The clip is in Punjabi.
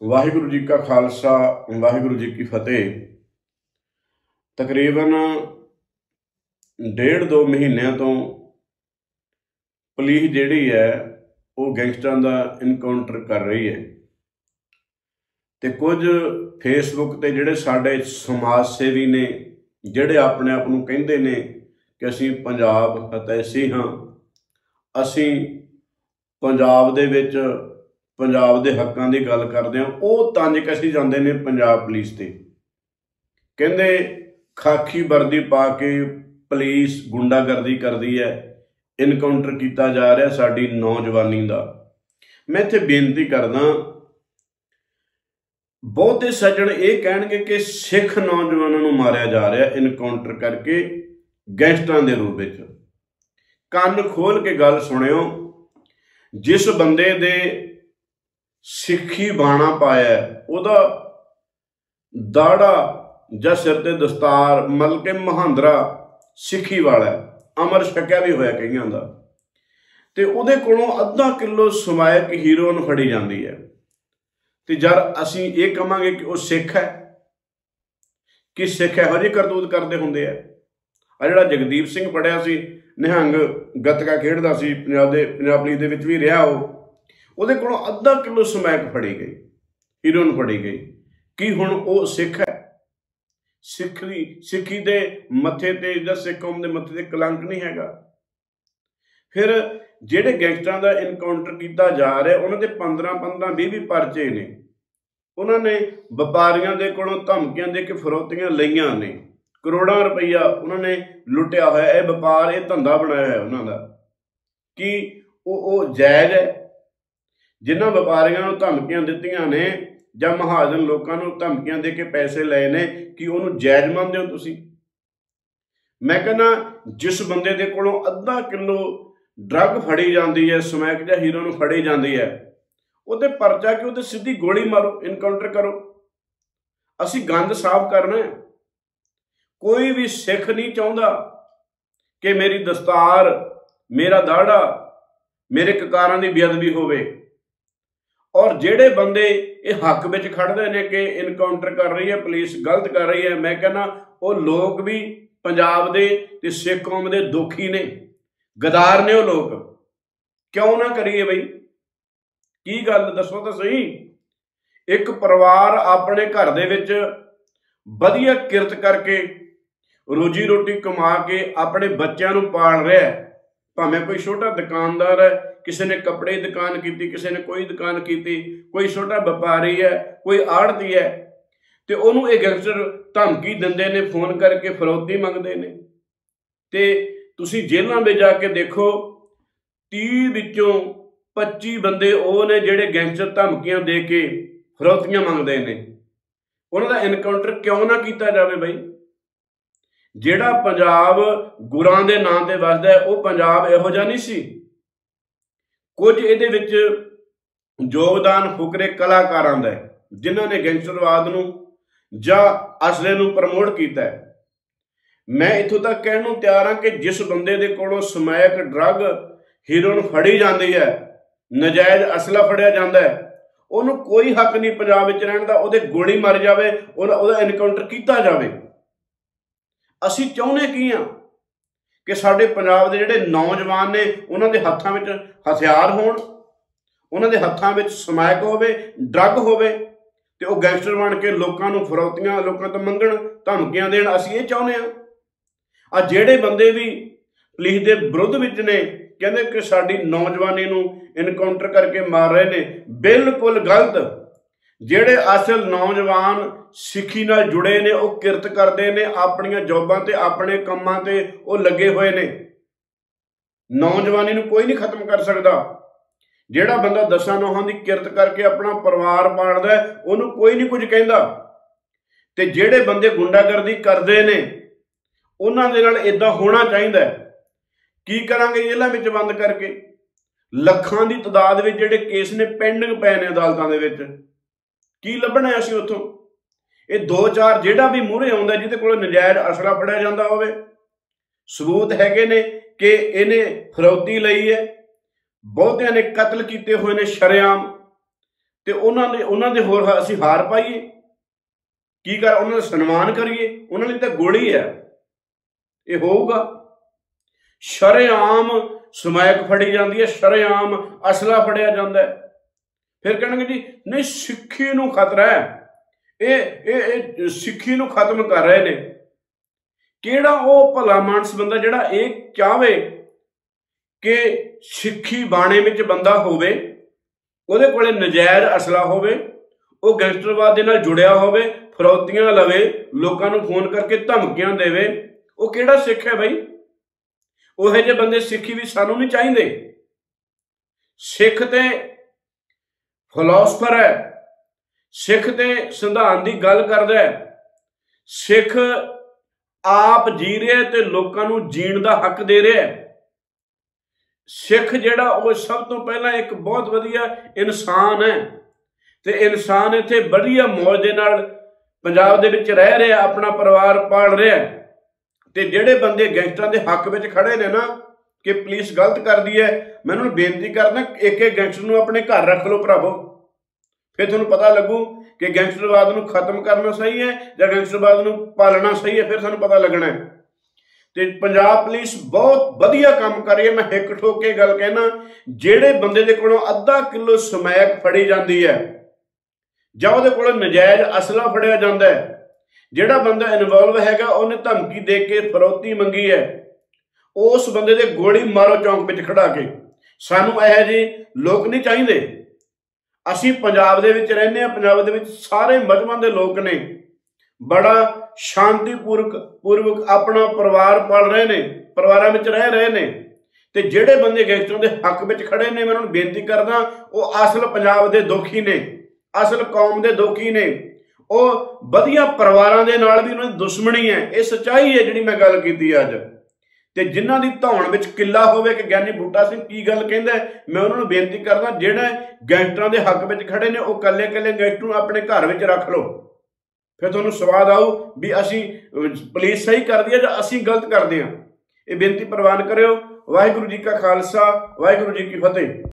ਵਾਹਿਗੁਰੂ ਜੀ ਕਾ ਖਾਲਸਾ ਵਾਹਿਗੁਰੂ ਜੀ ਕੀ ਫਤਿਹ। ਤਕਰੀਬਨ 1.5-2 ਮਹੀਨਿਆਂ ਤੋਂ ਪੁਲਿਸ ਜਿਹੜੀ ਹੈ ਉਹ ਗੈਂਗਸਟਰਾਂ ਦਾ ਇਨਕਾਊਂਟਰ ਕਰ ਰਹੀ ਹੈ ਤੇ ਕੁਝ ਫੇਸਬੁੱਕ ਤੇ ਜਿਹੜੇ ਸਾਡੇ ਸਮਾਜ ਸੇਵੀ ਨੇ, ਜਿਹੜੇ ਆਪਣੇ ਆਪ ਨੂੰ ਕਹਿੰਦੇ ਨੇ ਕਿ ਅਸੀਂ ਪੰਜਾਬ ਹਿਤੈਸ਼ੀ ਹਾਂ, ਅਸੀਂ ਪੰਜਾਬ ਦੇ ਵਿੱਚ ਪੰਜਾਬ ਦੇ ਹੱਕਾਂ ਦੀ ਗੱਲ ਕਰਦੇ ਹਾਂ, ਉਹ ਤੰਜ ਕਸੀ ਜਾਂਦੇ ਨੇ ਪੰਜਾਬ ਪੁਲਿਸ ਤੇ। ਕਹਿੰਦੇ ਖਾਕੀ ਵਰਦੀ ਪਾ ਕੇ ਪੁਲਿਸ ਗੁੰਡਾਗਰਦੀ ਕਰਦੀ ਹੈ, ਇਨਕਾਊਂਟਰ ਕੀਤਾ ਜਾ ਰਿਹਾ ਸਾਡੀ ਨੌਜਵਾਨੀ ਦਾ। ਮੈਂ ਇੱਥੇ ਬੇਨਤੀ ਕਰਦਾ, ਬਹੁਤੇ ਸੱਜਣ ਇਹ ਕਹਿਣਗੇ ਕਿ ਸਿੱਖ ਨੌਜਵਾਨਾਂ ਨੂੰ ਮਾਰਿਆ ਜਾ ਰਿਹਾ ਇਨਕਾਊਂਟਰ ਕਰਕੇ ਗੈਂਗਸਟਰਾਂ ਦੇ ਰੂਪ ਵਿੱਚ। ਕੰਨ ਖੋਲ ਕੇ ਗੱਲ ਸੁਣਿਓ, ਜਿਸ ਬੰਦੇ ਦੇ ਸਿੱਖੀ ਬਾਣਾ ਪਾਇਆ ਉਹਦਾ ਦਾੜਾ ਜਾਂ ਸਿਰ ਤੇ ਦਸਤਾਰ ਮਤਲਬ ਕਿ ਮਹਾਂਦਰਾ ਸਿੱਖੀ ਵਾਲਾ ਅਮਰ ਛਕਿਆ ਵੀ ਹੋਇਆ ਕਈਆਂ ਦਾ, ਤੇ ਉਹਦੇ ਕੋਲੋਂ ਅੱਧਾ ਕਿਲੋ ਸਮੈਕ ਹੀਰੋਇਨ ਫੜੀ ਜਾਂਦੀ ਹੈ। ਤੇ ਜਦ ਅਸੀਂ ਇਹ ਕਹਾਂਗੇ ਕਿ ਉਹ ਸਿੱਖ ਹੈ, ਕਿ ਸਿੱਖ ਇਹੋ ਜਿਹੀ ਕਰਤੂਤ ਕਰਦੇ ਹੁੰਦੇ ਆ। ਜਿਹੜਾ ਜਗਦੀਪ ਸਿੰਘ ਪੜਿਆ ਸੀ, ਨਿਹੰਗ ਗੱਤਕਾ ਖੇਡਦਾ ਸੀ, ਪੰਜਾਬ ਪੁਲਿਸ ਦੇ ਵਿੱਚ ਵੀ ਰਿਹਾ, ਉਹਦੇ ਕੋਲੋਂ ਅੱਧਾ ਕਿਲੋ ਸਮੈਕ ਫੜੀ ਗਈ, ਹੀਰੋਇਨ ਫੜੀ ਗਈ। ਕੀ ਹੁਣ ਉਹ ਸਿੱਖ ਹੈ? ਸਿੱਖੀ ਦੇ ਮੱਥੇ ਤੇ ਜਾਂ ਸਿੱਖ ਕੌਮ ਦੇ ਮੱਥੇ ਤੇ ਕਲੰਕ ਨਹੀਂ ਹੈਗਾ। ਫਿਰ ਜਿਹੜੇ ਗੈਂਗਸਟਰਾਂ ਦਾ ਇਨਕਾਊਂਟਰ ਕੀਤਾ ਜਾ ਰਿਹਾ, ਉਹਨਾਂ ਦੇ 15-15 20 ਪਰਚੇ ਨੇ। ਉਹਨਾਂ ਨੇ ਵਪਾਰੀਆਂ ਦੇ ਕੋਲੋਂ ਧਮਕੀਆਂ ਦੇ ਕੇ ਫਿਰੌਤੀਆਂ ਲਈਆਂ ਨੇ, ਕਰੋੜਾਂ ਰੁਪਈਆ ਉਹਨਾਂ ਨੇ ਲੁੱਟਿਆ ਹੋਇਆ। ਇਹ ਵਪਾਰ, ਇਹ ਧੰਦਾ ਬਣਾਇਆ ਹੋਇਆ ਉਹਨਾਂ ਦਾ। ਕੀ ਉਹ ਜਾਇਜ਼ ਹੈ? ਜਿਨ੍ਹਾਂ ਵਪਾਰੀਆਂ ਨੂੰ ਧਮਕੀਆਂ ਦਿੱਤੀਆਂ ਨੇ ਜਾਂ ਮਹਾਜਨ ਲੋਕਾਂ ਨੂੰ ਧਮਕੀਆਂ ਦੇ ਕੇ ਪੈਸੇ ਲਏ ਨੇ, ਕੀ ਉਹਨੂੰ ਜਾਇਜ਼ ਮੰਨਦੇ ਹੋ ਤੁਸੀਂ? ਮੈਂ ਕਹਿੰਦਾ, ਜਿਸ ਬੰਦੇ ਦੇ ਕੋਲੋਂ ਅੱਧਾ ਕਿਲੋ ਡਰੱਗ ਫੜੀ ਜਾਂਦੀ ਹੈ, ਸਮੈਕ ਜਾਂ ਹੀਰੋਇਨ ਫੜੀ ਜਾਂਦੀ ਹੈ, ਉਹਦੇ ਪਰਚਾ ਕਿ ਉਹਦੇ ਸਿੱਧੀ ਗੋਲੀ ਮਾਰੋ, ਇਨਕਾਊਂਟਰ ਕਰੋ। ਅਸੀਂ ਗੰਦ ਸਾਫ਼ ਕਰਨਾ। ਕੋਈ ਵੀ ਸਿੱਖ ਨਹੀਂ ਚਾਹੁੰਦਾ ਕਿ ਮੇਰੀ ਦਸਤਾਰ, ਮੇਰਾ ਦਾੜਾ, ਮੇਰੇ ਕਕਾਰਾਂ ਦੀ ਬੇਅਦਬੀ ਹੋਵੇ। ਔਰ ਜਿਹੜੇ ਬੰਦੇ ਇਹ ਹੱਕ ਵਿੱਚ ਖੜਦੇ ਨੇ ਕਿ ਇਨਕਾਊਂਟਰ ਕਰ ਰਹੀ ਹੈ ਪੁਲਿਸ, ਗਲਤ ਕਰ ਰਹੀ ਹੈ, ਮੈਂ ਕਹਿੰਦਾ ਉਹ ਲੋਕ ਵੀ ਪੰਜਾਬ ਦੇ ਤੇ ਸਿੱਖ ਕੌਮ ਦੇ ਦੋਖੀ ਨੇ, ਗਦਾਰ ਨੇ ਉਹ ਲੋਕ। ਕਿਉਂ ਨਾ ਕਰੀਏ ਬਈ? ਕੀ ਗੱਲ ਦੱਸੋ ਤਾਂ ਸਹੀ। ਇੱਕ ਪਰਿਵਾਰ ਆਪਣੇ ਘਰ ਦੇ ਵਿੱਚ ਵਧੀਆ ਕਿਰਤ ਕਰਕੇ ਰੋਜੀ ਰੋਟੀ ਕਮਾ ਕੇ ਆਪਣੇ ਬੱਚਿਆਂ ਨੂੰ ਪਾਲ ਰਿਹਾ, ਭਾਵੇਂ ਕੋਈ ਛੋਟਾ ਦੁਕਾਨਦਾਰ ਹੈ, ਕਿਸੇ ਨੇ ਕੱਪੜੇ ਦੀ ਦੁਕਾਨ ਕੀਤੀ, ਕਿਸੇ ਨੇ ਕੋਈ ਦੁਕਾਨ ਕੀਤੀ, ਕੋਈ ਛੋਟਾ ਵਪਾਰੀ ਹੈ, ਕੋਈ ਆੜ੍ਹਤੀ ਹੈ, ਤੇ ਉਹਨੂੰ ਇਹ ਗੈਂਗਸਟਰ ਧਮਕੀ ਦਿੰਦੇ ਨੇ, ਫੋਨ ਕਰਕੇ ਫਿਰੌਤੀ ਮੰਗਦੇ ਨੇ। ਤੇ ਤੁਸੀਂ ਜੇਲ੍ਹਾਂ ਵਿੱਚ ਜਾ ਕੇ ਦੇਖੋ, 30 ਵਿੱਚੋਂ 25 ਬੰਦੇ ਉਹ ਨੇ ਜਿਹੜੇ ਗੈਂਗਸਟਰ ਧਮਕੀਆਂ ਦੇ ਕੇ ਫਿਰੌਤੀਆਂ ਮੰਗਦੇ ਨੇ। ਉਹਨਾਂ ਦਾ ਇਨਕਾਊਂਟਰ ਕਿਉਂ ਨਾ ਕੀਤਾ ਜਾਵੇ ਬਈ? ਜਿਹੜਾ ਪੰਜਾਬ ਗੁਰਾਂ ਦੇ ਨਾਂ ਤੇ ਵੱਸਦਾ, ਉਹ ਪੰਜਾਬ ਇਹੋ ਜਿਹਾ ਨਹੀਂ ਸੀ। ਕੁਝ ਇਹਦੇ ਵਿੱਚ ਯੋਗਦਾਨ ਫੁਕਰੇ ਕਲਾਕਾਰਾਂ ਦਾ, ਜਿਨ੍ਹਾਂ ਨੇ ਗੈਂਗਸਟਰਵਾਦ ਨੂੰ ਜਾਂ ਅਸਲੇ ਨੂੰ ਪ੍ਰਮੋਟ ਕੀਤਾ ਹੈ। ਮੈਂ ਇੱਥੋਂ ਤੱਕ ਕਹਿਣ ਨੂੰ ਤਿਆਰ ਹਾਂ ਕਿ ਜਿਸ ਬੰਦੇ ਦੇ ਕੋਲੋਂ ਸਮੈਕ, ਡਰੱਗ, ਹੀਰੋਇਨ ਫੜੀ ਜਾਂਦੀ ਹੈ, ਨਜਾਇਜ਼ ਅਸਲਾ ਫੜਿਆ ਜਾਂਦਾ ਹੈ, ਉਹਨੂੰ ਕੋਈ ਹੱਕ ਨਹੀਂ ਪੰਜਾਬ ਵਿੱਚ ਰਹਿਣ ਦਾ। ਉਹਦੇ ਗੋਲੀ ਮਾਰੀ ਜਾਵੇ, ਉਹਦਾ ਇਨਕਾਊਂਟਰ ਕੀਤਾ ਜਾਵੇ। ਅਸੀਂ ਚਾਹੁੰਦੇ ਕੀ ਹਾਂ? ਕਿ ਸਾਡੇ ਪੰਜਾਬ ਦੇ ਜਿਹੜੇ ਨੌਜਵਾਨ ਨੇ, ਉਹਨਾਂ ਦੇ ਹੱਥਾਂ ਵਿੱਚ ਹਥਿਆਰ ਹੋਣ, ਉਹਨਾਂ ਦੇ ਹੱਥਾਂ ਵਿੱਚ ਸਮੈਕ ਹੋਵੇ, ਡਰੱਗ ਹੋਵੇ, ਤੇ ਉਹ ਗੈਂਗਸਟਰ ਬਣ ਕੇ ਲੋਕਾਂ ਨੂੰ ਫਿਰੌਤੀਆਂ, ਲੋਕਾਂ ਤੋਂ ਮੰਗਣ, ਧਮਕੀਆਂ ਦੇਣ। ਅਸੀਂ ਇਹ ਚਾਹੁੰਦੇ ਹਾਂ। ਜਿਹੜੇ ਬੰਦੇ ਵੀ ਪੁਲਿਸ ਦੇ ਵਿਰੁੱਧ ਵਿੱਚ ਨੇ, ਕਹਿੰਦੇ ਕਿ ਸਾਡੀ ਨੌਜਵਾਨੀ ਨੂੰ ਇਨਕਾਊਂਟਰ ਕਰਕੇ ਮਾਰ ਰਹੇ ਨੇ, ਬਿਲਕੁਲ ਗਲਤ। ਜਿਹੜੇ ਅਸਲ ਨੌਜਵਾਨ ਸਿੱਖੀ ਨਾਲ ਜੁੜੇ ਨੇ, ਉਹ ਕਿਰਤ ਕਰਦੇ ਨੇ, ਆਪਣੀਆਂ ਜੋਬਾਂ ਤੇ ਆਪਣੇ ਕੰਮਾਂ ਤੇ ਉਹ ਲੱਗੇ ਹੋਏ ਨੇ। ਨੌਜਵਾਨੀ ਨੂੰ ਕੋਈ ਨਹੀਂ ਖਤਮ ਕਰ ਸਕਦਾ। ਜਿਹੜਾ ਬੰਦਾ 10 ਨੌਹਾਂ ਦੀ ਕਿਰਤ ਕਰਕੇ ਆਪਣਾ ਪਰਿਵਾਰ ਪਾਲਦਾ, ਉਹਨੂੰ ਕੋਈ ਨਹੀਂ ਕੁਝ ਕਹਿੰਦਾ। ਤੇ ਜਿਹੜੇ ਬੰਦੇ ਗੁੰਡਾਗਰਦੀ ਕਰਦੇ ਨੇ, ਉਹਨਾਂ ਦੇ ਨਾਲ ਇਦਾਂ ਹੋਣਾ ਚਾਹੀਦਾ। ਕੀ ਕਰਾਂਗੇ? ਜੇਲ੍ਹਾਂ ਵਿੱਚ ਬੰਦ ਕਰਕੇ। ਲੱਖਾਂ ਦੀ ਤਾਦਾਦ ਵਿੱਚ ਜਿਹੜੇ ਕੇਸ ਨੇ ਪੈਂਡਿੰਗ ਪਏ ਨੇ ਅਦਾਲਤਾਂ ਦੇ ਵਿੱਚ। ਕੀ ਲੱਭਣਾ ਅਸੀਂ ਉੱਥੋਂ? ਇਹ 2-4 ਜਿਹੜਾ ਵੀ ਮੂਹਰੇ ਆਉਂਦਾ, ਜਿਹਦੇ ਕੋਲ ਨਜਾਇਜ਼ ਅਸਲਾ ਫੜਿਆ ਜਾਂਦਾ ਹੋਵੇ, ਸਬੂਤ ਹੈਗੇ ਨੇ ਕਿ ਇਹਨੇ ਫਿਰੌਤੀ ਲਈ ਹੈ, ਬਹੁਤਿਆਂ ਨੇ ਕਤਲ ਕੀਤੇ ਹੋਏ ਨੇ ਸ਼ਰੇਆਮ, ਤੇ ਉਹਨਾਂ ਦੇ ਹੋਰ ਅਸੀਂ ਹਾਰ ਪਾਈਏ? ਕੀ ਕਰ ਉਹਨਾਂ ਦਾ ਸਨਮਾਨ ਕਰੀਏ? ਉਹਨਾਂ ਲਈ ਤਾਂ ਗੋਲੀ ਹੈ। ਇਹ ਹੋਊਗਾ? ਸ਼ਰੇਆਮ ਸਮੈਕ ਫੜੀ ਜਾਂਦੀ ਹੈ, ਸ਼ਰੇਆਮ ਅਸਲਾ ਫੜਿਆ ਜਾਂਦਾ ਹੈ। ਫਿਰ ਕਹਿਣਗੇ ਜੀ ਨਹੀਂ ਸਿੱਖੀ ਨੂੰ ਖਤਰਾ ਹੈ, ਇਹ ਸਿੱਖੀ ਨੂੰ ਖਤਮ ਕਰ ਰਹੇ ਨੇ। ਕਿਹੜਾ ਉਹ ਭਲਾ ਮਾਨਸ ਬੰਦਾ ਜਿਹੜਾ ਇਹ ਚਾਹਵੇ ਕਿ ਸਿੱਖੀ ਬਾਣੇ ਵਿੱਚ ਬੰਦਾ ਹੋਵੇ, ਉਹਦੇ ਕੋਲੇ ਨਜਾਇਜ਼ ਅਸਲਾ ਹੋਵੇ, ਉਹ ਗੈਂਗਸਟਰਵਾਦ ਦੇ ਨਾਲ ਜੁੜਿਆ ਹੋਵੇ, ਫਰੌਤੀਆਂ ਲਵੇ, ਲੋਕਾਂ ਨੂੰ ਫੋਨ ਕਰਕੇ ਧਮਕੀਆਂ ਦੇਵੇ? ਉਹ ਕਿਹੜਾ ਸਿੱਖ ਹੈ ਬਈ? ਉਹੋ ਜਿਹੇ ਬੰਦੇ ਸਿੱਖੀ ਵੀ ਸਾਨੂੰ ਨਹੀਂ ਚਾਹੀਦੇ। ਸਿੱਖ ਤੇ ਫਿਲਾਸਫਰ ਹੈ, ਸਿੱਖ ਤੇ ਸੰਵਿਧਾਨ ਦੀ ਗੱਲ ਕਰਦਾ ਹੈ, ਸਿੱਖ ਆਪ ਜੀ ਰਿਹਾ ਤੇ ਲੋਕਾਂ ਨੂੰ ਜੀਣ ਦਾ ਹੱਕ ਦੇ ਰਿਹਾ। ਸਿੱਖ ਜਿਹੜਾ ਉਹ ਸਭ ਤੋਂ ਪਹਿਲਾਂ ਇੱਕ ਬਹੁਤ ਵਧੀਆ ਇਨਸਾਨ ਹੈ, ਤੇ ਇਨਸਾਨ ਇੱਥੇ ਵਧੀਆ ਮੌਜ ਦੇ ਨਾਲ ਪੰਜਾਬ ਦੇ ਵਿੱਚ ਰਹਿ ਰਿਹਾ, ਆਪਣਾ ਪਰਿਵਾਰ ਪਾਲ ਰਿਹਾ। ਤੇ ਜਿਹੜੇ ਬੰਦੇ ਗੈਂਗਸਟਰਾਂ ਦੇ ਹੱਕ ਵਿੱਚ ਖੜੇ ਨੇ ਨਾ ਕਿ ਪੁਲਿਸ ਗਲਤ ਕਰਦੀ ਹੈ, ਮੈਂ ਉਹਨਾਂ ਨੂੰ ਬੇਨਤੀ ਕਰਦਾ ਇੱਕ ਗੈਂਗਸਟਰ ਨੂੰ ਆਪਣੇ ਘਰ ਰੱਖ ਲਓ ਭਰਾਵੋ। ਫਿਰ ਤੁਹਾਨੂੰ ਪਤਾ ਲੱਗੂ ਕਿ ਗੈਂਗਸਟਰਵਾਦ ਨੂੰ ਖਤਮ ਕਰਨਾ ਸਹੀ ਹੈ ਜਾਂ ਗੈਂਗਸਟਰਵਾਦ ਨੂੰ ਪਾਲਣਾ ਸਹੀ ਹੈ, ਫਿਰ ਸਾਨੂੰ ਪਤਾ ਲੱਗਣਾ ਹੈ। ਤੇ ਪੰਜਾਬ ਪੁਲਿਸ ਬਹੁਤ ਵਧੀਆ ਕੰਮ ਕਰ ਰਹੀ ਹੈ। ਮੈਂ ਹਿੱਕ ਠੋਕ ਕੇ ਗੱਲ ਕਹਿਣਾ, ਜਿਹੜੇ ਬੰਦੇ ਦੇ ਕੋਲੋਂ ਅੱਧਾ ਕਿਲੋ ਸਮੈਕ ਫੜੀ ਜਾਂਦੀ ਹੈ ਜਾਂ ਉਹਦੇ ਕੋਲੋਂ ਨਜਾਇਜ਼ ਅਸਲਾ ਫੜਿਆ ਜਾਂਦਾ ਹੈ, ਜਿਹੜਾ ਬੰਦਾ ਇਨਵੋਲਵ ਹੈਗਾ ਉਹਨੇ ਧਮਕੀ ਦੇ ਕੇ ਫਰੌਤੀ ਮੰਗੀ ਹੈ, ਉਸ ਬੰਦੇ ਦੇ ਗੋਲੀ ਮਾਰੋ ਚੌਂਕ ਵਿੱਚ ਖੜਾ ਕੇ। ਸਾਨੂੰ ਇਹੋ ਜਿਹੇ ਲੋਕ ਨਹੀਂ ਚਾਹੀਦੇ। ਅਸੀਂ ਪੰਜਾਬ ਦੇ ਵਿੱਚ ਰਹਿੰਦੇ ਹਾਂ, ਪੰਜਾਬ ਦੇ ਵਿੱਚ ਸਾਰੇ ਮਜ਼ਹਬਾਂ ਦੇ ਲੋਕ ਨੇ, ਬੜਾ ਸ਼ਾਂਤੀਪੂਰਵਕ ਆਪਣਾ ਪਰਿਵਾਰ ਪਾਲ ਰਹੇ ਨੇ, ਪਰਿਵਾਰਾਂ ਵਿੱਚ ਰਹਿ ਰਹੇ ਨੇ। ਤੇ ਜਿਹੜੇ ਬੰਦੇ ਗੈਂਗਸਟਰਾਂ ਦੇ ਹੱਕ ਵਿੱਚ ਖੜੇ ਨੇ, ਮੈਂ ਉਹਨਾਂ ਨੂੰ ਬੇਨਤੀ ਕਰਦਾ, ਉਹ ਅਸਲ ਪੰਜਾਬ ਦੇ ਦੋਖੀ ਨੇ, ਅਸਲ ਕੌਮ ਦੇ ਦੋਖੀ ਨੇ। ਉਹ ਵਧੀਆ ਪਰਿਵਾਰਾਂ ਦੇ ਨਾਲ ਵੀ ਉਹਨਾਂ ਦੀ ਦੁਸ਼ਮਣੀ ਹੈ। ਇਹ ਸੱਚਾਈ ਹੈ ਜਿਹੜੀ ਮੈਂ ਗੱਲ ਕੀਤੀ ਅੱਜ। ਤੇ ਜਿਨ੍ਹਾਂ ਦੀ ਧੌਣ ਵਿੱਚ ਕਿੱਲਾ ਹੋਵੇ ਕਿ ਗਿਆਨੀ ਬੂਟਾ ਸਿੰਘ ਕੀ ਗੱਲ ਕਹਿੰਦਾ, ਮੈਂ ਉਹਨਾਂ ਨੂੰ ਬੇਨਤੀ ਕਰਦਾ, ਜਿਹੜੇ ਗੈਂਗਸਟਰਾਂ ਦੇ ਹੱਕ ਵਿੱਚ ਖੜੇ ਨੇ ਉਹ ਕੱਲੇ ਗੈਂਗਸਟਰ ਨੂੰ ਆਪਣੇ ਘਰ ਵਿੱਚ ਰੱਖ ਲਓ। ਫਿਰ ਤੁਹਾਨੂੰ ਸਵਾਦ ਆਊ ਵੀ ਅਸੀਂ ਪੁਲਿਸ ਸਹੀ ਕਰਦੀ ਹੈ ਜਾਂ ਅਸੀਂ ਗਲਤ ਕਰਦੇ ਹਾਂ। ਇਹ ਬੇਨਤੀ ਪ੍ਰਵਾਨ ਕਰਿਓ। ਵਾਹਿਗੁਰੂ ਜੀ ਕਾ ਖਾਲਸਾ, ਵਾਹਿਗੁਰੂ ਜੀ ਕੀ ਫਤਿਹ।